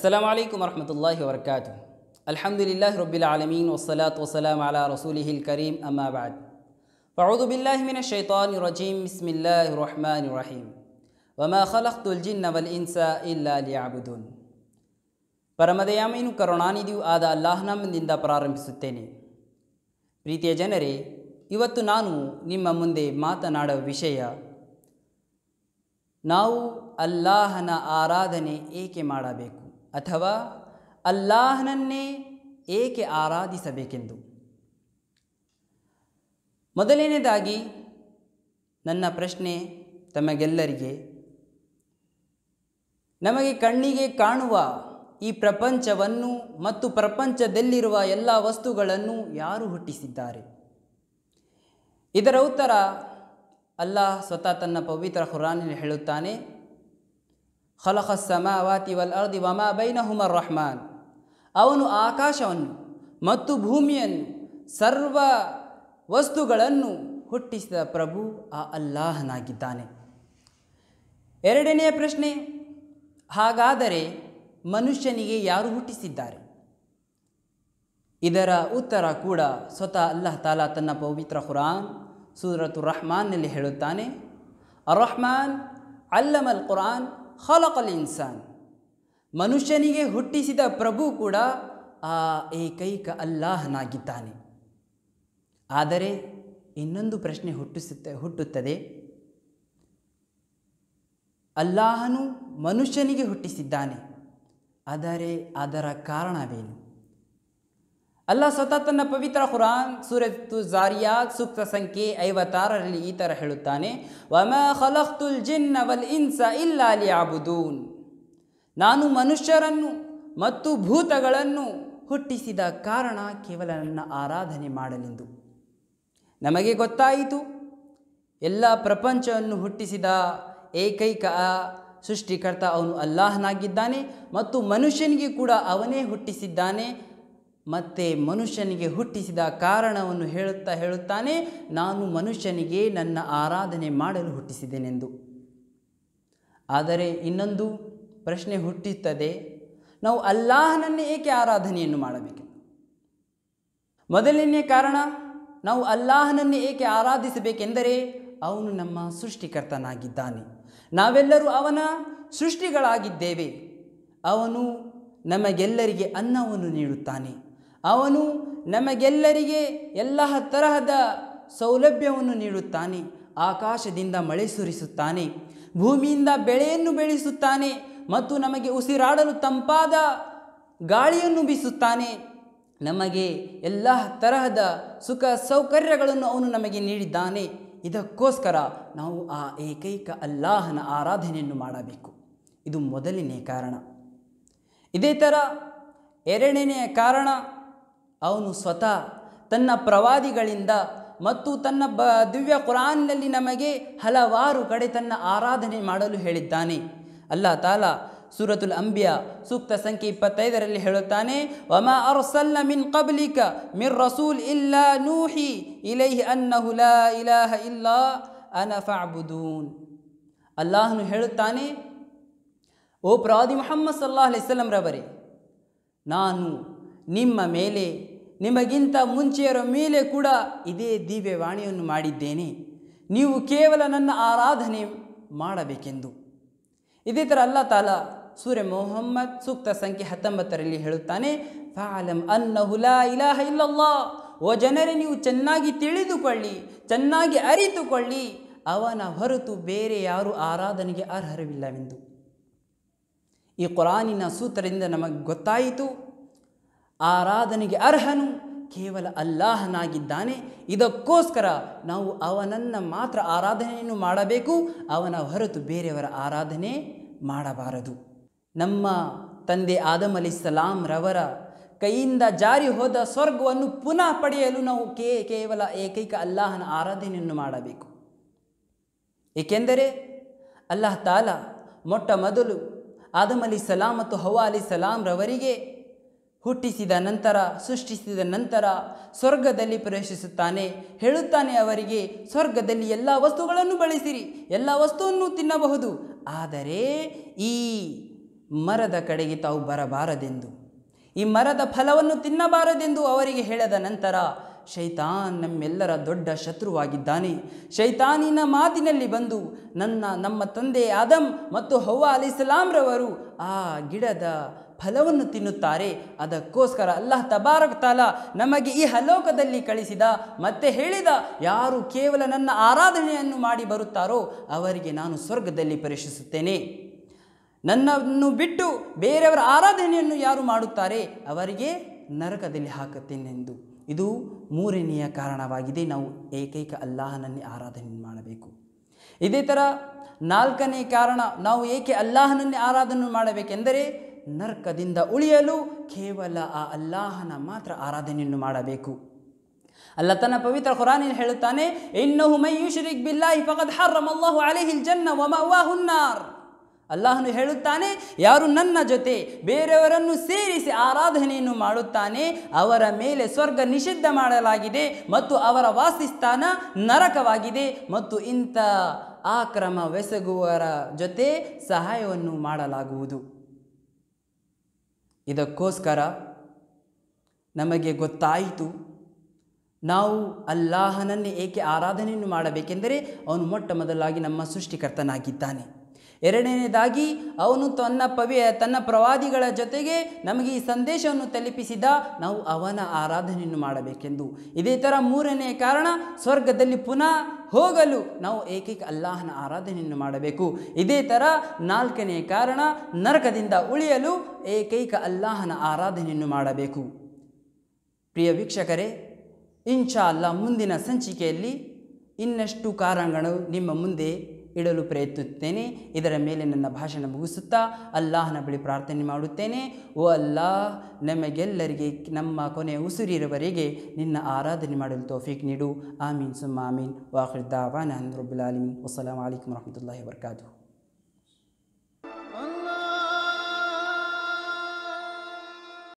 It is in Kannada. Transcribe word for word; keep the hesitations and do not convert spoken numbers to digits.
अस्सलामु अलैकुम वरहमतुल्लाहि वबरकातुहू। अल्हम्दुलिल्लाहि रब्बिल आलमीन वस्सलातु वस्सलामु अला रसूलिहिल करीम अम्मा बाद। अऊज़ु बिल्लाहि मिनश शैतानिर रजीम बिस्मिल्लाहिर रहमानिर रहीम। वमा खलक़तुल जिन्न वल इन्सा इल्ला लियअबुदून। ಪರಮದಯಾಮೀನು ಕರುಣಾನಿಧಿಯೂ ಆದ ಅಲ್ಲಾಹ್ನದಿಂದ ಪ್ರಾರಂಭಿಸುತ್ತೇನೆ. ಪ್ರೀತಿಯ ಜನರೇ, ಇವತ್ತು ನಾನು ನಿಮ್ಮ ಮುಂದೆ ಮಾತನಾಡುವ ವಿಷಯ, ನಾವು ಅಲ್ಲಾಹನ ಆರಾಧನೆ ಏಕೆ ಮಾಡಬೇಕು ಅಥವಾ ಅಲ್ಲಾಹನನ್ನೇ ಏಕೆ ಆರಾಧಿಸಬೇಕೆಂದು. ಮೊದಲನೇದಾಗಿ ನನ್ನ ಪ್ರಶ್ನೆ ತಮಗೆಲ್ಲರಿಗೆ, ನಮಗೆ ಕಣ್ಣಿಗೆ ಕಾಣುವ ಈ ಪ್ರಪಂಚವನ್ನು ಮತ್ತು ಪ್ರಪಂಚದಲ್ಲಿರುವ ಎಲ್ಲ ವಸ್ತುಗಳನ್ನು ಯಾರು ಹುಟ್ಟಿಸಿದ್ದಾರೆ? ಇದರ ಉತ್ತರ ಅಲ್ಲಾಹ್ ಸ್ವತಃ ತನ್ನ ಪವಿತ್ರ ಖುರಾನಿನಲ್ಲಿ ಹೇಳುತ್ತಾನೆ, ಖಲಖಸ್ ಸಮಾವಾತಿ ವಲ್ ಅರ್ದಿ ವಮಾ ಬೈನಹುಮಾ ರಹ್ಮಾನ್. ಅವನು ಆಕಾಶವನ್ನು ಮತ್ತು ಭೂಮಿಯನ್ನು ಸರ್ವ ವಸ್ತುಗಳನ್ನು ಹುಟ್ಟಿಸಿದ ಪ್ರಭು ಆ ಅಲ್ಲಾಹನಾಗಿದ್ದಾನೆ. ಎರಡನೆಯ ಪ್ರಶ್ನೆ, ಹಾಗಾದರೆ ಮನುಷ್ಯನಿಗೆ ಯಾರು ಹುಟ್ಟಿಸಿದ್ದಾರೆ? ಇದರ ಉತ್ತರ ಕೂಡ ಸ್ವತಃ ಅಲ್ಲಾಹ್ ತಾಲಾ ತನ್ನ ಪವಿತ್ರ ಖುರಾನ್ ಸೂರತು ರಹ್ಮಾನ್ನಲ್ಲಿ ಹೇಳುತ್ತಾನೆ, ಅರ್ ರಹ್ಮಾನ್ ಅಲ್ಲಮಲ್ ಕುರಾನ್ ಖಲಕಲ್ ಇನ್ಸಾನ್. ಮನುಷ್ಯನಿಗೆ ಹುಟ್ಟಿಸಿದ ಪ್ರಭು ಕೂಡ ಆ ಏಕೈಕ ಅಲ್ಲಾಹನಾಗಿದ್ದಾನೆ. ಆದರೆ ಇನ್ನೊಂದು ಪ್ರಶ್ನೆ ಹುಟ್ಟಿಸುತ್ತೆ ಹುಟ್ಟುತ್ತದೆ ಅಲ್ಲಾಹನು ಮನುಷ್ಯನಿಗೆ ಹುಟ್ಟಿಸಿದ್ದಾನೆ, ಆದರೆ ಅದರ ಕಾರಣವೇನು? ಅಲ್ಲಾಹ್ ಸ್ವತಃ ತನ್ನ ಪವಿತ್ರ ಖುರಾನ್ ಸೂರತು ಜಾರಿಯಾತ್ ಸೂಕ್ತ ಸಂಖ್ಯೆ ಐವತ್ತಾರರಲ್ಲಿ ಈ ಥರ ಹೇಳುತ್ತಾನೆ, ವಮಾ ಖಲಖ್ತುಲ್ ಜಿನ್ನ ವಲ್ ಇನ್ಸ ಇಲ್ಲಾ ಲಿಯಅಬುದೂನ್. ನಾನು ಮನುಷ್ಯರನ್ನು ಮತ್ತು ಭೂತಗಳನ್ನು ಹುಟ್ಟಿಸಿದ ಕಾರಣ ಕೇವಲ ನನ್ನ ಆರಾಧನೆ ಮಾಡಲೆಂದು. ನಮಗೆ ಗೊತ್ತಾಯಿತು, ಎಲ್ಲ ಪ್ರಪಂಚವನ್ನು ಹುಟ್ಟಿಸಿದ ಏಕೈಕ ಸೃಷ್ಟಿಕರ್ತ ಅವನು ಅಲ್ಲಾಹನಾಗಿದ್ದಾನೆ ಮತ್ತು ಮನುಷ್ಯನಿಗೆ ಕೂಡ ಅವನೇ ಹುಟ್ಟಿಸಿದ್ದಾನೆ. ಮತ್ತು ಮನುಷ್ಯನಿಗೆ ಹುಟ್ಟಿಸಿದ ಕಾರಣವನ್ನು ಹೇಳುತ್ತಾ ಹೇಳುತ್ತಾನೆ, ನಾನು ಮನುಷ್ಯನಿಗೆ ನನ್ನ ಆರಾಧನೆ ಮಾಡಲು ಹುಟ್ಟಿಸಿದ್ದೇನೆಂದು. ಆದರೆ ಇನ್ನೊಂದು ಪ್ರಶ್ನೆ ಹುಟ್ಟುತ್ತದೆ, ನಾವು ಅಲ್ಲಾಹನನ್ನೇ ಏಕೆ ಆರಾಧನೆಯನ್ನು ಮಾಡಬೇಕು? ಮೊದಲನೇ ಕಾರಣ, ನಾವು ಅಲ್ಲಾಹನನ್ನೇ ಏಕೆ ಆರಾಧಿಸಬೇಕೆಂದರೆ ಅವನು ನಮ್ಮ ಸೃಷ್ಟಿಕರ್ತನಾಗಿದ್ದಾನೆ. ನಾವೆಲ್ಲರೂ ಅವನ ಸೃಷ್ಟಿಗಳಾಗಿದ್ದೇವೆ. ಅವನು ನಮಗೆಲ್ಲರಿಗೆ ಅನ್ನವನ್ನು ನೀಡುತ್ತಾನೆ. ಅವನು ನಮಗೆಲ್ಲರಿಗೆ ಎಲ್ಲ ತರಹದ ಸೌಲಭ್ಯವನ್ನು ನೀಡುತ್ತಾನೆ. ಆಕಾಶದಿಂದ ಮಳೆ ಸುರಿಸುತ್ತಾನೆ, ಭೂಮಿಯಿಂದ ಬೆಳೆಯನ್ನು ಬೆಳೆಸುತ್ತಾನೆ ಮತ್ತು ನಮಗೆ ಉಸಿರಾಡಲು ತಂಪಾದ ಗಾಳಿಯನ್ನು ಬೀಸುತ್ತಾನೆ. ನಮಗೆ ಎಲ್ಲ ತರಹದ ಸುಖ ಸೌಕರ್ಯಗಳನ್ನು ಅವನು ನಮಗೆ ನೀಡಿದ್ದಾನೆ. ಇದಕ್ಕೋಸ್ಕರ ನಾವು ಆ ಏಕೈಕ ಅಲ್ಲಾಹನ ಆರಾಧನೆಯನ್ನು ಮಾಡಬೇಕು. ಇದು ಮೊದಲನೇ ಕಾರಣ. ಇದೇ ಥರ ಎರಡನೆಯ ಕಾರಣ, ಅವನು ಸ್ವತಃ ತನ್ನ ಪ್ರವಾದಿಗಳಿಂದ ಮತ್ತು ತನ್ನ ಬ ದಿವ್ಯ ಕುರಾನ್ನಲ್ಲಿ ನಮಗೆ ಹಲವಾರು ಕಡೆ ತನ್ನ ಆರಾಧನೆ ಮಾಡಲು ಹೇಳಿದ್ದಾನೆ. ಅಲ್ಲಾಹ್ ತಾಲಾ ಸೂರತುಲ್ ಅಂಬಿಯಾ ಸೂಕ್ತ ಸಂಖ್ಯೆ ಇಪ್ಪತ್ತೈದರಲ್ಲಿ ಹೇಳುತ್ತಾನೆ, ವಮಾ ಅರ್ಸಲ್ನ ಮಿನ್ ಕಬ್ಲಿಕ ಮಿರ್ ರಸೂಲ್ ಇಲ್ಲಾ ನೂಹಿ ಇಲೈಹಿ ಅನ್ನಹು ಲಾ ಇಲಾಹ ಇಲ್ಲಾ ಅನ ಫಅಬುದೂನ್. ಅಲ್ಲಾಹನು ಹೇಳುತ್ತಾನೆ, ಓ ಪ್ರವಾದಿ ಮುಹಮ್ಮದ್ ಸಲ್ಲಲ್ಲಾಹು ಅಲೈಹಿ ವಸಲ್ಲಂ ರವರೇ, ನಾನು ನಿಮ್ಮ ಮೇಲೆ ನಿಮಗಿಂತ ಮುಂಚೆಯರ ಮೇಲೆ ಕೂಡ ಇದೇ ದಿವ್ಯವಾಣಿಯನ್ನು ಮಾಡಿದ್ದೇನೆ, ನೀವು ಕೇವಲ ನನ್ನ ಆರಾಧನೆ ಮಾಡಬೇಕೆಂದು. ಇದೇ ಥರ ಅಲ್ಲಾಹ್ ತಾಲಾ ಸೂರೆ ಮೊಹಮ್ಮದ್ ಸೂಕ್ತ ಸಂಖ್ಯೆ ಹತ್ತೊಂಬತ್ತರಲ್ಲಿ ಹೇಳುತ್ತಾನೆ, ಫಅಲಮ್ ಅನ್ನಹು ಲಾ ಇಲಾಹ ಇಲ್ಲಲ್ಲಾಹ್. ಓ ಜನರೇ, ನೀವು ಚೆನ್ನಾಗಿ ತಿಳಿದುಕೊಳ್ಳಿ, ಚೆನ್ನಾಗಿ ಅರಿತುಕೊಳ್ಳಿ, ಅವನ ಹೊರತು ಬೇರೆ ಯಾರು ಆರಾಧನೆಗೆ ಅರ್ಹರವಿಲ್ಲವೆಂದು. ಈ ಕುರಾನಿನ ಸೂತ್ರದಿಂದ ನಮಗೆ ಗೊತ್ತಾಯಿತು, ಆರಾಧನೆಗೆ ಅರ್ಹನು ಕೇವಲ ಅಲ್ಲಾಹನಾಗಿದ್ದಾನೆ. ಇದಕ್ಕೋಸ್ಕರ ನಾವು ಅವನನ್ನು ಮಾತ್ರ ಆರಾಧನೆಯನ್ನು ಮಾಡಬೇಕು, ಅವನ ಹೊರತು ಬೇರೆಯವರ ಆರಾಧನೆ ಮಾಡಬಾರದು. ನಮ್ಮ ತಂದೆ ಆದಮ್ ಅಲೈಹಿಸ್ಸಲಾಂ ರವರ ಕೈಯಿಂದ ಜಾರಿ ಹೋದ ಸ್ವರ್ಗವನ್ನು ಪುನಃ ಪಡೆಯಲು ನಾವು ಕೇ ಕೇವಲ ಏಕೈಕ ಅಲ್ಲಾಹನ ಆರಾಧನೆಯನ್ನು ಮಾಡಬೇಕು. ಏಕೆಂದರೆ ಅಲ್ಲಾಹ್ ತಾಲಾ ಮೊಟ್ಟ ಮೊದಲು ಆದಮ್ ಅಲೈಹಿಸ್ಸಲಾಂ ಮತ್ತು ಹವ್ವಾ ಅಲೈಹಿಸ್ಸಲಾಂ ರವರಿಗೆ ಹುಟ್ಟಿಸಿದ ನಂತರ, ಸೃಷ್ಟಿಸಿದ ನಂತರ ಸ್ವರ್ಗದಲ್ಲಿ ಪ್ರವೇಶಿಸುತ್ತಾನೆ. ಹೇಳುತ್ತಾನೆ ಅವರಿಗೆ, ಸ್ವರ್ಗದಲ್ಲಿ ಎಲ್ಲ ವಸ್ತುಗಳನ್ನು ಬಳಸಿರಿ, ಎಲ್ಲ ವಸ್ತುವನ್ನು ತಿನ್ನಬಹುದು, ಆದರೆ ಈ ಮರದ ಕಡೆಗೆ ತಾವು ಬರಬಾರದೆಂದು, ಈ ಮರದ ಫಲವನ್ನು ತಿನ್ನಬಾರದೆಂದು ಅವರಿಗೆ ಹೇಳಿದ ನಂತರ ಶೈತಾನ್ ನಮ್ಮೆಲ್ಲರ ದೊಡ್ಡ ಶತ್ರುವಾಗಿದ್ದಾನೆ. ಶೈತಾನಿನ ಮಾತಿನಲ್ಲಿ ಬಂದು ನನ್ನ ನಮ್ಮ ತಂದೆ ಆದಮ್ ಮತ್ತು ಹವ್ವ ಅಲೈಹಿಸ್ಸಲಾಂರವರು ಆ ಗಿಡದ ಫಲವನ್ನು ತಿನ್ನುತ್ತಾರೆ. ಅದಕ್ಕೋಸ್ಕರ ಅಲ್ಲಾಹ್ ತಬಾರಕ್ ತಾಲಾ ನಮಗೆ ಈ ಹಲೋಕದಲ್ಲಿ ಕಳಿಸಿದ, ಮತ್ತೆ ಹೇಳಿದ, ಯಾರು ಕೇವಲ ನನ್ನ ಆರಾಧನೆಯನ್ನು ಮಾಡಿ ಬರುತ್ತಾರೋ ಅವರಿಗೆ ನಾನು ಸ್ವರ್ಗದಲ್ಲಿ ಪ್ರವೇಶಿಸುತ್ತೇನೆ. ನನ್ನನ್ನು ಬಿಟ್ಟು ಬೇರೆಯವರ ಆರಾಧನೆಯನ್ನು ಯಾರು ಮಾಡುತ್ತಾರೆ ಅವರಿಗೆ ನರಕದಲ್ಲಿ ಹಾಕುತ್ತೇನೆಂದು. ಇದು ಮೂರನೆಯ ಕಾರಣವಾಗಿದೆ, ನಾವು ಏಕೈಕ ಅಲ್ಲಾಹನನ್ನೇ ಆರಾಧನೆ ಮಾಡಬೇಕು. ಇದೇ ಥರ ನಾಲ್ಕನೇ ಕಾರಣ, ನಾವು ಏಕೆ ಅಲ್ಲಾಹನನ್ನೇ ಆರಾಧನೆ ಮಾಡಬೇಕೆಂದರೆ ನರಕದಿಂದ ಉಳಿಯಲು ಕೇವಲ ಆ ಅಲ್ಲಾಹನ ಮಾತ್ರ ಆರಾಧನೆಯನ್ನು ಮಾಡಬೇಕು. ಅಲ್ಲಾಹ್ ತನ್ನ ಪವಿತ್ರ ಖುರಾನಿನಲ್ಲಿ ಹೇಳುತ್ತಾನೆ, ಇನ್ನಹು ಮನ್ ಯುಶ್ರಿಕ್ ಬಿಲ್ಲಾಹಿ ಫಕದ್ ಹರ್ರಮಲ್ಲಾಹು ಅಲೈಹಿಲ್ ಜನ್ನ ವ ಮಅವಾಹುನ್ ನಾರ್. ಅಲ್ಲಾಹನು ಹೇಳುತ್ತಾನೆ, ಯಾರು ನನ್ನ ಜೊತೆ ಬೇರೆಯವರನ್ನು ಸೇರಿಸಿ ಆರಾಧನೆಯನ್ನು ಮಾಡುತ್ತಾನೆ ಅವರ ಮೇಲೆ ಸ್ವರ್ಗ ನಿಷಿದ್ಧ ಮಾಡಲಾಗಿದೆ ಮತ್ತು ಅವರ ವಾಸಸ್ಥಾನ ನರಕವಾಗಿದೆ ಮತ್ತು ಇಂಥ ಆಕ್ರಮವೆಸಗುವವರ ಜೊತೆ ಸಹಾಯವನ್ನು ಮಾಡಲಾಗುವುದು. ಇದಕ್ಕೋಸ್ಕರ ನಮಗೆ ಗೊತ್ತಾಯಿತು ನಾವು ಅಲ್ಲಾಹನನ್ನೇ ಏಕೆ ಆರಾಧನೆಯನ್ನು ಮಾಡಬೇಕೆಂದರೆ ಅವನು ಮೊಟ್ಟ ಮೊದಲಾಗಿ ನಮ್ಮ ಸೃಷ್ಟಿಕರ್ತನಾಗಿದ್ದಾನೆ. ಎರಡನೇದಾಗಿ ಅವನು ತನ್ನ ಪವಿ ತನ್ನ ಪ್ರವಾದಿಗಳ ಜೊತೆಗೆ ನಮಗೆ ಈ ಸಂದೇಶವನ್ನು ತಲುಪಿಸಿದ, ನಾವು ಅವನ ಆರಾಧನೆಯನ್ನು ಮಾಡಬೇಕೆಂದು. ಇದೇ ಥರ ಮೂರನೇ ಕಾರಣ, ಸ್ವರ್ಗದಲ್ಲಿ ಪುನಃ ಹೋಗಲು ನಾವು ಏಕೈಕ ಅಲ್ಲಾಹನ ಆರಾಧನೆಯನ್ನು ಮಾಡಬೇಕು. ಇದೇ ಥರ ನಾಲ್ಕನೇ ಕಾರಣ, ನರಕದಿಂದ ಉಳಿಯಲು ಏಕೈಕ ಅಲ್ಲಾಹನ ಆರಾಧನೆಯನ್ನು ಮಾಡಬೇಕು. ಪ್ರಿಯ ವೀಕ್ಷಕರೇ, ಇನ್ಶಾ ಅಲ್ಲಾ ಮುಂದಿನ ಸಂಚಿಕೆಯಲ್ಲಿ ಇನ್ನಷ್ಟು ಕಾರಣಗಳು ನಿಮ್ಮ ಮುಂದೆ ಇಡಲು ಪ್ರಯತ್ನಿಸುತ್ತೇನೆ. ಇದರ ಮೇಲೆ ನನ್ನ ಭಾಷಣ ಮುಗಿಸುತ್ತಾ ಅಲ್ಲಾಹನ ಬಳಿ ಪ್ರಾರ್ಥನೆ ಮಾಡುತ್ತೇನೆ. ಓ ಅಲ್ಲಾಹ್, ನಮಗೆಲ್ಲರಿಗೆ ನಮ್ಮ ಕೊನೆಯ ಉಸಿರಿರುವವರೆಗೆ ನಿನ್ನ ಆರಾಧನೆ ಮಾಡಲು ತೌಫೀಕ್ ನೀಡು. ಆಮೀನ್ ಸುಮ್ಮ ಆಮೀನ್. ವಾಖಿರ್ ದಾವಾನಾ ಅನಿಲ್ ರಬ್ಬಿಲ್ ಆಲಮೀನ್. ವಸ್ಸಲಾಮು ಅಲೈಕುಂ ವರಹ್ಮತುಲ್ಲಾಹಿ ವಬರಕಾತುಹು.